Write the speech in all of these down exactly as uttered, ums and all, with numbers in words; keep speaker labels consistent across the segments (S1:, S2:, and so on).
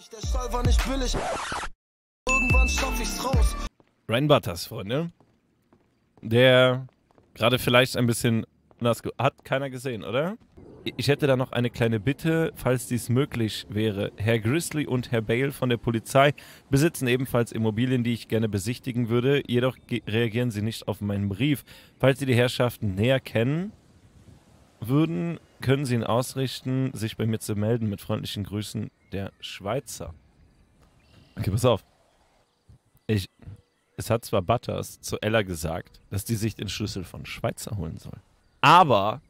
S1: Der Stall war nicht billig. Irgendwann schaff ich's raus.
S2: Ryan Butters, Freunde. Der gerade vielleicht ein bisschen nass hat keiner gesehen, oder? Ich hätte da noch eine kleine Bitte, falls dies möglich wäre. Herr Grizzly und Herr Bale von der Polizei besitzen ebenfalls Immobilien, die ich gerne besichtigen würde. Jedoch reagieren sie nicht auf meinen Brief. Falls Sie die Herrschaften näher kennen würden, können Sie ihn ausrichten, sich bei mir zu melden. Mit freundlichen Grüßen, der Schweizer. Okay, pass auf. Ich, es hat zwar Butters zu Ella gesagt, dass die sich den Schlüssel von Schweizer holen soll. Aber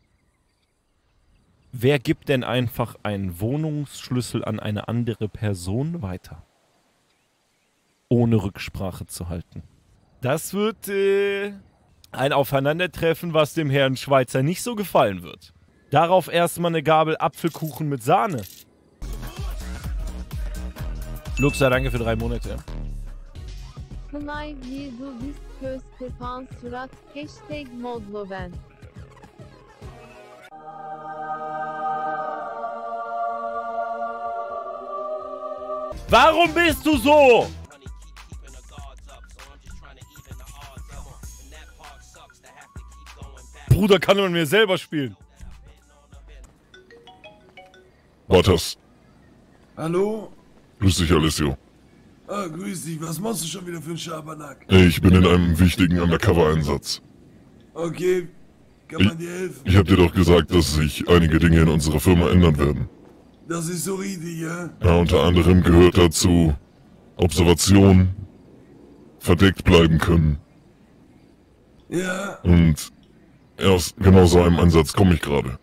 S2: wer gibt denn einfach einen Wohnungsschlüssel an eine andere Person weiter? Ohne Rücksprache zu halten. Das wird äh, ein Aufeinandertreffen, was dem Herrn Schweizer nicht so gefallen wird. Darauf erstmal eine Gabel Apfelkuchen mit Sahne. Luxa, danke für drei Monate.
S3: Kınay Virdu Biz Köz Kıpan Surat Hashtag Modloven.
S2: Warum bist du so? Bruder kann man mir selber spielen.
S4: Butters.
S5: Hallo?
S4: Grüß dich, Alessio.
S5: Ah, grüß dich. Was machst du schon wieder für einen Schabernack?
S4: Ich bin in einem wichtigen Undercover-Einsatz.
S5: Okay, kann man dir helfen?
S4: Ich hab dir doch gesagt, dass sich einige Dinge in unserer Firma ändern werden.
S5: Das ist so richtig, ja?
S4: Ja, unter anderem gehört dazu Observation, verdeckt bleiben können.
S5: Ja,
S4: Und aus genau so einem Ansatz komme ich gerade.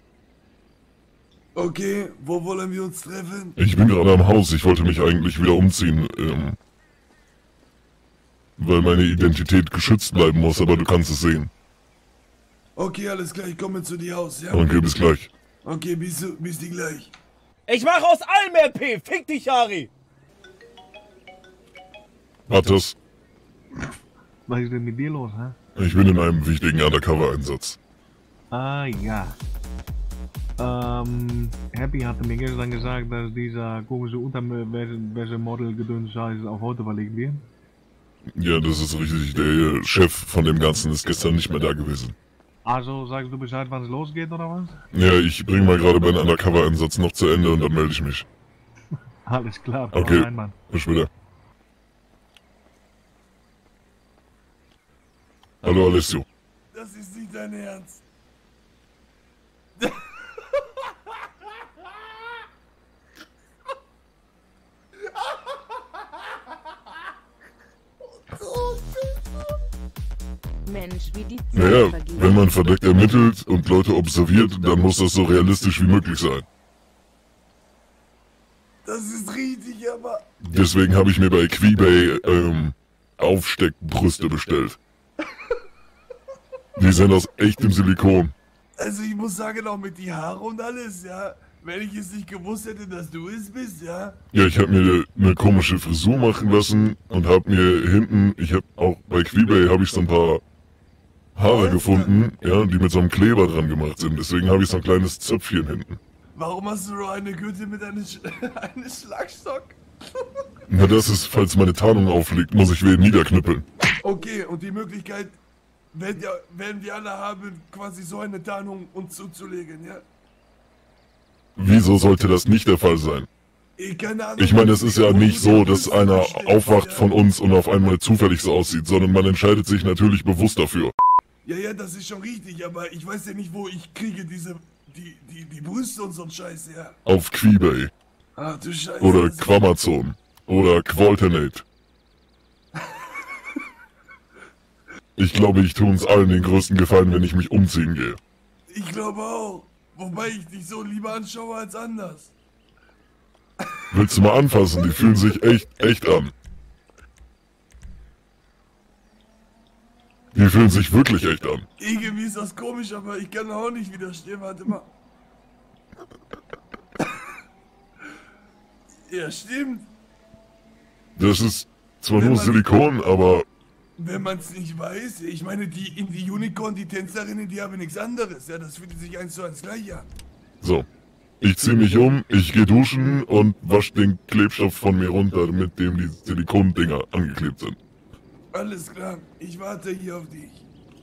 S5: okay. Wo wollen wir uns treffen?
S4: Ich bin gerade am Haus, ich wollte mich eigentlich wieder umziehen, ähm, weil meine Identität geschützt bleiben muss, aber du kannst es sehen.
S5: Okay, alles klar, ich komme zu dir aus, ja?
S4: Okay, bis gleich.
S5: Okay, bis, du- bis die gleich.
S2: Ich mach aus allem R P. Fick dich, Ari.
S4: Butters,
S6: Was ist denn mit dir los, hä?
S4: ich bin in einem wichtigen Undercover-Einsatz.
S6: Ah, ja. Ähm, Happy hatte mir gestern gesagt, dass dieser komische Unterwäsche-Model-Gedöns auf heute verlegt wird.
S4: Ja, das ist richtig. Der Chef von dem Ganzen ist gestern nicht mehr da gewesen.
S6: Also sagst du Bescheid, wann es losgeht, oder was?
S4: Ja, ich bringe mal gerade meinen Undercover-Einsatz noch zu Ende und dann melde ich mich.
S6: Alles klar, komm
S4: Okay,
S6: rein, Mann.
S4: bis später. Hallo Alessio.
S5: Das ist nicht dein Ernst.
S3: Mensch, wie die Zeit
S4: Naja,
S3: vergeht.
S4: wenn man verdeckt ermittelt und Leute observiert, dann muss das so realistisch wie möglich sein.
S5: Das ist richtig, aber...
S4: Deswegen habe ich mir bei Quibay ähm, Aufsteckbrüste bestellt. Die sind aus echtem Silikon.
S5: Also ich muss sagen, auch mit die Haare und alles, ja? Wenn ich es nicht gewusst hätte, dass du es bist, ja?
S4: Ja, ich habe mir eine komische Frisur machen lassen und habe mir hinten, ich habe auch bei Quibay habe ich so ein paar Haare gefunden, ja, die mit so einem Kleber dran gemacht sind. Deswegen habe ich so ein kleines Zöpfchen hinten.
S5: Warum hast du nur eine Gürtel mit einem Sch einem Schlagstock?
S4: Na, das ist, falls meine Tarnung aufliegt, muss ich wen niederknüppeln.
S5: Okay, und die Möglichkeit werden, ja, werden wir alle haben, quasi so eine Tarnung uns zuzulegen, ja?
S4: Wieso sollte das nicht der Fall sein?
S5: Ich, keine Ahnung,
S4: Ich meine, es ist ja
S5: wo du
S4: nicht
S5: dir
S4: so, dass
S5: Brüste
S4: einer
S5: bestellst,
S4: aufwacht
S5: ja?
S4: von uns und auf einmal zufällig so aussieht, sondern man entscheidet sich natürlich bewusst dafür.
S5: Ja, ja, das ist schon richtig, aber ich weiß ja nicht, wo ich kriege diese, die, die, die Brüste und so'n Scheiß, ja.
S4: Auf Quibay
S5: Ach du Scheiße.
S4: oder
S5: das ist-
S4: Quamazon oder Qualternate. Ich glaube, ich tue uns allen den größten Gefallen, wenn ich mich umziehen gehe.
S5: Ich glaube auch. Wobei ich dich so lieber anschaue als anders.
S4: Willst du mal anfassen? Die fühlen sich echt, echt an. Die fühlen sich wirklich echt an.
S5: Irgendwie ist das komisch, aber ich kann auch nicht widerstehen. Warte mal. Ja, stimmt.
S4: Das ist zwar nur Silikon, aber
S5: Wenn man es nicht weiß, ich meine, die in die Unicorn, die Tänzerinnen, die haben nichts anderes. Ja, das fühlt sich eins zu eins gleich an.
S4: so. ich zieh mich um, ich geh duschen und wasch den Klebstoff von mir runter, mit dem die Silikondinger angeklebt sind.
S5: Alles klar, ich warte hier auf dich.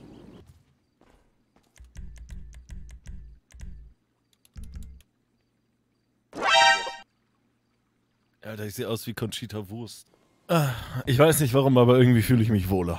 S2: Alter, ich sehe aus wie Conchita Wurst. Ah, ich weiß nicht warum, aber irgendwie fühle ich mich wohler.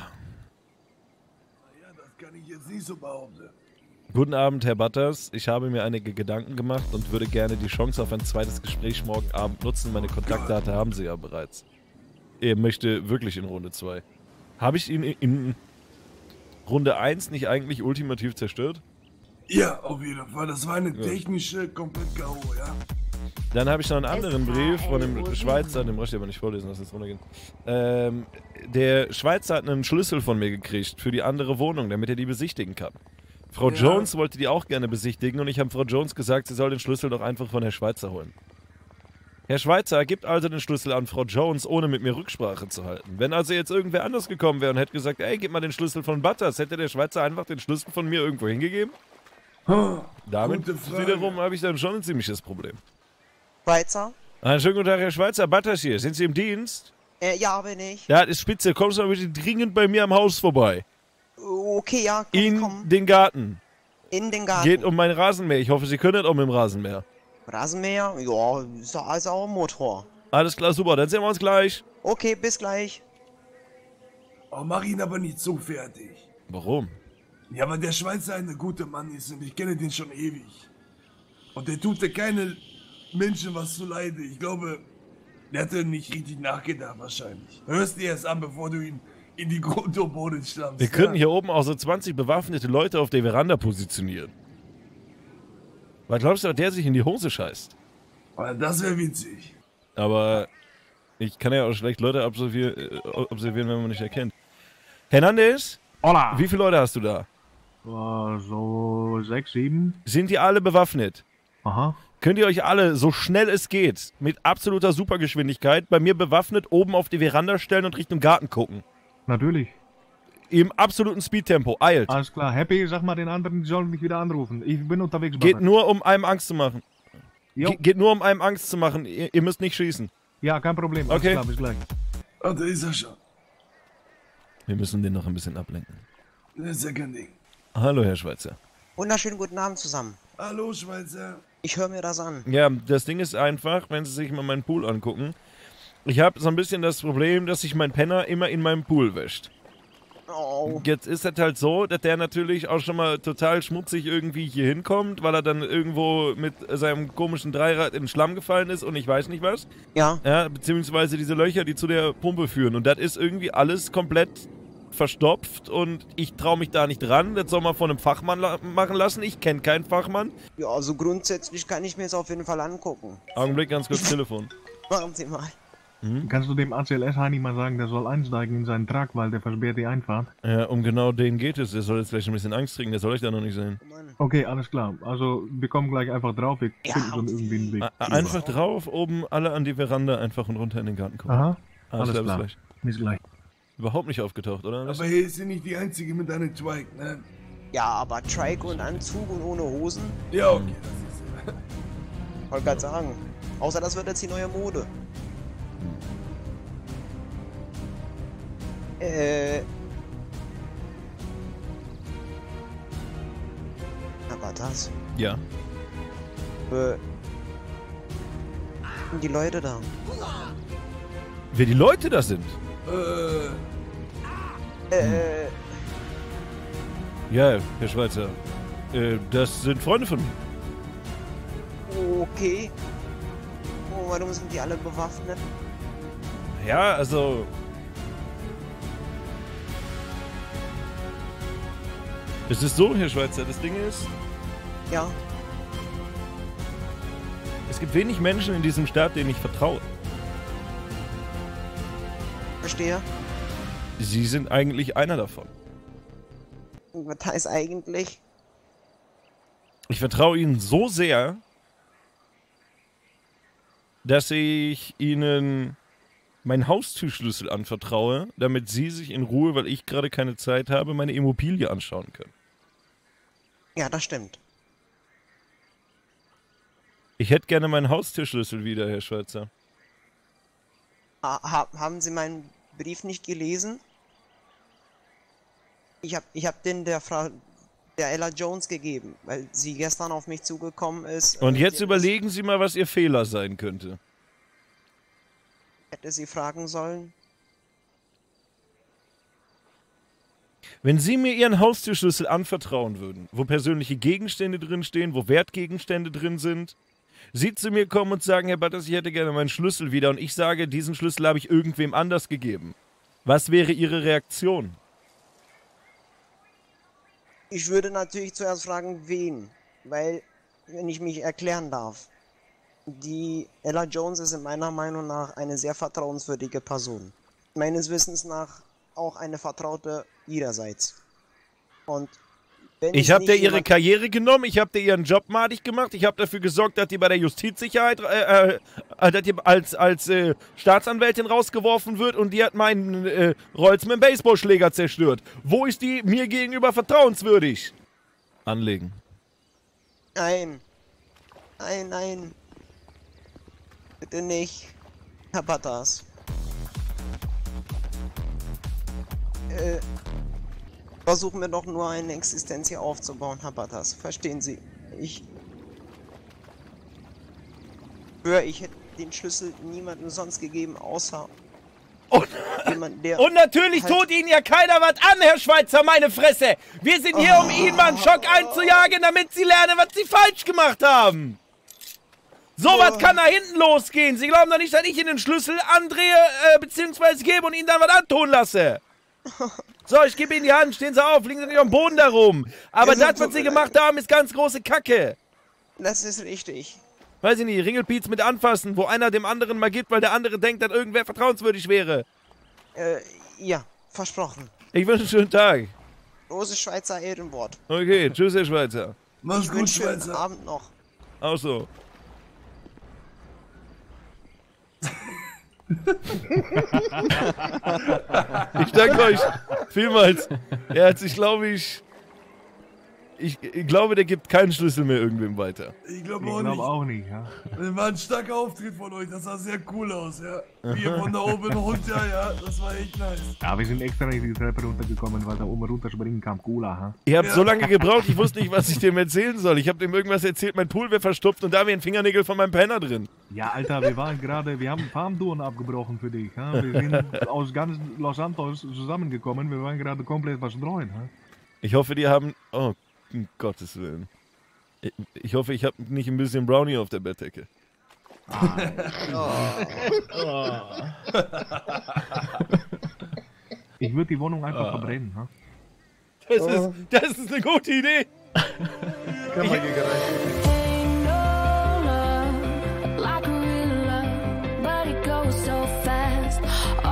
S5: Ja, das kann ich jetzt nicht so behaupten.
S2: Guten Abend, Herr Butters. Ich habe mir einige Gedanken gemacht und würde gerne die Chance auf ein zweites Gespräch morgen Abend nutzen. Meine Kontaktdaten haben Sie ja bereits. Er möchte wirklich in Runde zwei. Habe ich ihn in Runde eins nicht eigentlich ultimativ zerstört?
S5: Ja, auf jeden Fall. Das war eine
S2: Ja.
S5: technische komplett K O, ja.
S2: Dann habe ich noch einen anderen
S3: S K
S2: Brief von
S3: L
S2: dem
S3: O sieben.
S2: Schweizer, den möchte ich aber nicht vorlesen, lass jetzt runtergehen. Ähm, der Schweizer hat einen Schlüssel von mir gekriegt für die andere Wohnung, damit er die besichtigen kann. Frau
S5: Ja.
S2: Jones wollte die auch gerne besichtigen und ich habe Frau Jones gesagt, sie soll den Schlüssel doch einfach von Herrn Schweizer holen. Herr Schweizer gibt also den Schlüssel an Frau Jones, ohne mit mir Rücksprache zu halten. Wenn also jetzt irgendwer anders gekommen wäre und hätte gesagt, ey, gib mal den Schlüssel von Butters, hätte der Schweizer einfach den Schlüssel von mir irgendwo hingegeben?
S5: Hm,
S2: Damit
S5: Gute Frage.
S2: wiederum habe ich dann schon ein ziemliches Problem.
S7: Schweizer?
S2: Einen schönen guten Tag, Herr Schweizer, Butters hier. Sind Sie im Dienst?
S7: Äh, ja, bin ich.
S2: Ja, das ist spitze. Kommst du mal bitte dringend bei mir am Haus vorbei.
S7: Okay, ja, kann ich
S2: In
S7: kommen.
S2: den Garten.
S7: In den Garten.
S2: Geht um mein Rasenmäher. Ich hoffe, Sie können das auch mit dem Rasenmäher.
S7: Rasenmäher? Ja, ist ja also auch ein Motor.
S2: Alles klar, super. Dann sehen wir uns gleich.
S7: Okay, bis gleich.
S5: Oh, mach ihn aber nicht so fertig.
S2: Warum?
S5: Ja, weil der Schweizer ein guter Mann ist und ich kenne den schon ewig. Und der tut dir keine Menschen was zu leide. Ich glaube, der hatte nicht richtig nachgedacht wahrscheinlich. Hörst dir erst an, bevor du ihn in die Grundboden stammst.
S2: Wir könnten hier oben auch so zwanzig bewaffnete Leute auf der Veranda positionieren. Was glaubst du, dass der sich in die Hose scheißt?
S5: Aber das wäre witzig.
S2: Aber ich kann ja auch schlecht Leute observier äh, observieren, wenn man nicht erkennt. Hernandez,
S6: Hola!
S2: wie viele Leute hast du da?
S6: Äh, so sechs, sieben.
S2: Sind die alle bewaffnet?
S6: Aha.
S2: Könnt ihr euch alle, so schnell es geht, mit absoluter Supergeschwindigkeit, bei mir bewaffnet oben auf die Veranda stellen und Richtung Garten gucken?
S6: Natürlich.
S2: Im absoluten Speedtempo, eilt.
S6: Alles klar. Happy, sag mal den anderen, die sollen mich wieder anrufen. Ich bin unterwegs,
S2: Geht
S6: Butter.
S2: nur, um einem Angst zu machen.
S6: Jo.
S2: Ge geht nur, um einem Angst zu machen. Ihr, ihr müsst nicht schießen.
S6: Ja, kein Problem. Alles
S2: Okay.
S6: klar, bis gleich.
S5: Ah, da ist er schon.
S2: Wir müssen den noch ein bisschen ablenken.
S5: Das ist ja kein Ding.
S2: Hallo, Herr Schweizer.
S7: Wunderschönen guten Abend zusammen.
S5: Hallo, Schweizer.
S7: Ich höre mir das an.
S2: Ja, das Ding ist einfach, wenn Sie sich mal meinen Pool angucken. Ich habe so ein bisschen das Problem, dass sich mein Penner immer in meinem Pool wäscht.
S7: Oh,
S2: Jetzt ist es halt so, dass der natürlich auch schon mal total schmutzig irgendwie hier hinkommt, weil er dann irgendwo mit seinem komischen Dreirad in den Schlamm gefallen ist und ich weiß nicht was.
S7: ja.
S2: Ja, beziehungsweise diese Löcher, die zu der Pumpe führen. Und das ist irgendwie alles komplett verstopft und ich traue mich da nicht dran. Das soll man von einem Fachmann la machen lassen. Ich kenne keinen Fachmann.
S7: Ja, also grundsätzlich kann ich mir es auf jeden Fall angucken.
S2: Augenblick, ganz kurz Telefon.
S7: Machen Sie mal.
S6: Kannst du dem A C L S-Heini mal sagen, der soll einsteigen in seinen Truck, weil der versperrt die Einfahrt?
S2: Ja, um genau den geht es. Der soll jetzt vielleicht ein bisschen Angst kriegen. Der soll ich da noch nicht sehen.
S7: Oh Mann.
S6: Okay, alles klar. Also, wir kommen gleich einfach drauf. Wir
S7: Ja,
S6: finden schon irgendwie einen Weg.
S2: A einfach drauf, oben alle an die Veranda, einfach und runter in den Garten gucken.
S6: Aha.
S2: Alles
S6: Alles
S2: klar, bis
S6: klar.
S2: gleich.
S6: Bis gleich.
S2: Überhaupt nicht aufgetaucht, oder?
S5: Aber hier ist sie nicht die Einzige mit einem Twike, ne?
S7: Ja, aber Trike und Anzug und ohne Hosen?
S5: Ja, okay, das ist
S7: Wollte gerade sagen. Außer das wird jetzt die neue Mode. Äh. Aber das.
S2: Ja.
S7: Äh. Die Leute da.
S2: Wer die Leute da sind?
S5: Äh,
S7: Äh.
S2: Ja, Herr Schweizer. Äh, das sind Freunde von mir.
S7: Okay. Oh, warum sind die alle bewaffnet?
S2: Ja, also. Es ist so, Herr Schweizer, das Ding ist,
S7: Ja.
S2: es gibt wenig Menschen in diesem Staat, denen ich vertraue.
S7: Verstehe.
S2: Sie sind eigentlich einer davon.
S7: Was heißt eigentlich?
S2: Ich vertraue Ihnen so sehr, dass ich Ihnen meinen Haustürschlüssel anvertraue, damit Sie sich in Ruhe, weil ich gerade keine Zeit habe, meine Immobilie anschauen können.
S7: Ja, das stimmt.
S2: Ich hätte gerne meinen Haustürschlüssel wieder, Herr Schweizer.
S7: Ha ha haben Sie meinen Brief nicht gelesen? Ich hab, ich hab den der Frau, der Ella Jones gegeben, weil sie gestern auf mich zugekommen ist.
S2: Und
S7: äh,
S2: jetzt
S7: sie
S2: überlegen Sie mal, was Ihr Fehler sein könnte.
S7: hätte sie fragen sollen.
S2: Wenn Sie mir Ihren Haustürschlüssel anvertrauen würden, wo persönliche Gegenstände drin stehen, wo Wertgegenstände drin sind, Sie zu mir kommen und sagen, Herr Butters, ich hätte gerne meinen Schlüssel wieder und ich sage, diesen Schlüssel habe ich irgendwem anders gegeben. Was wäre Ihre Reaktion?
S7: Ich würde natürlich zuerst fragen, wen, weil, wenn ich mich erklären darf, die Ella Jones ist in meiner Meinung nach eine sehr vertrauenswürdige Person. Meines Wissens nach auch eine Vertraute ihrerseits. Und wenn
S2: Ich
S7: es
S2: habe
S7: nicht
S2: dir ihre
S7: jemand-
S2: Karriere genommen, ich habe dir ihren Job madig gemacht, ich habe dafür gesorgt, dass die bei der Justizsicherheit, äh, äh, dass die als, als äh, Staatsanwältin rausgeworfen wird und die hat meinen äh, Rolls mit dem Baseballschläger zerstört. Wo ist die mir gegenüber vertrauenswürdig? Anlegen.
S7: Nein. Nein, nein. Bitte nicht. Herr Butters. Äh, versuchen wir doch nur eine Existenz hier aufzubauen, Herr Butters. Verstehen Sie? Ich... Schwör, ich hätte den Schlüssel niemandem sonst gegeben, außer...
S2: Und,
S7: jemand, der...
S2: und natürlich
S7: halt-
S2: tut Ihnen ja keiner was an, Herr Schweizer, meine Fresse. Wir sind hier, um Ihnen mal einen Schock einzujagen, damit Sie lernen, was Sie falsch gemacht haben. So was kann da hinten losgehen. Sie glauben doch nicht, dass ich Ihnen den Schlüssel andrehe, äh, beziehungsweise gebe und Ihnen dann was antun lasse. So, ich gebe Ihnen die Hand, stehen Sie auf, liegen Sie nicht am Boden da rum. Aber
S7: Ja,
S2: das,
S7: tut
S2: was Sie
S7: mir
S2: gemacht haben, ist ganz große Kacke.
S7: Das ist richtig.
S2: Weiß ich nicht, Ringelpiez mit anfassen, wo einer dem anderen mal gibt, weil der andere denkt, dass irgendwer vertrauenswürdig wäre.
S7: Äh, ja, versprochen.
S2: Ich wünsche einen schönen Tag.
S7: Großes Schweizer Ehrenwort.
S2: Okay, tschüss, Herr Schweizer.
S5: Mach's
S7: Ich
S5: gut,
S7: wünsche schönen
S5: Schweizer.
S7: Abend noch.
S2: Auch so. Ich danke euch vielmals. Er hat sich, glaube ich, ich, ich glaube, der gibt keinen Schlüssel mehr irgendwem weiter.
S5: Ich glaube
S6: Ich
S5: auch
S6: glaube
S5: nicht.
S6: auch nicht, ja.
S5: Das war ein starker Auftritt von euch, das sah sehr cool aus, ja. Wie ihr von da oben runter, ja, das war echt nice.
S6: Ja, wir sind extra nicht die Treppe runtergekommen, weil da oben runterspringen kam Cola, ha?
S2: Ihr habt
S5: Ja.
S2: so lange gebraucht, ich wusste nicht, was ich dem erzählen soll. Ich habe dem irgendwas erzählt, mein Pool wäre verstopft und da wären Fingernägel von meinem Penner drin.
S6: Ja, Alter, wir waren gerade, wir haben Farmtouren abgebrochen für dich, ha? Wir sind aus ganz Los Santos zusammengekommen, wir waren gerade komplett verstreut, ha?
S2: Ich hoffe, die haben... Oh, um Gottes Willen. Ich, ich hoffe, ich habe nicht ein bisschen Brownie auf der Bettdecke.
S6: Ich würde die Wohnung einfach verbrennen, ha?
S2: Das ist, das ist eine gute Idee.
S8: Kann man hier gereicht.
S9: Like a real love, but it goes so fast.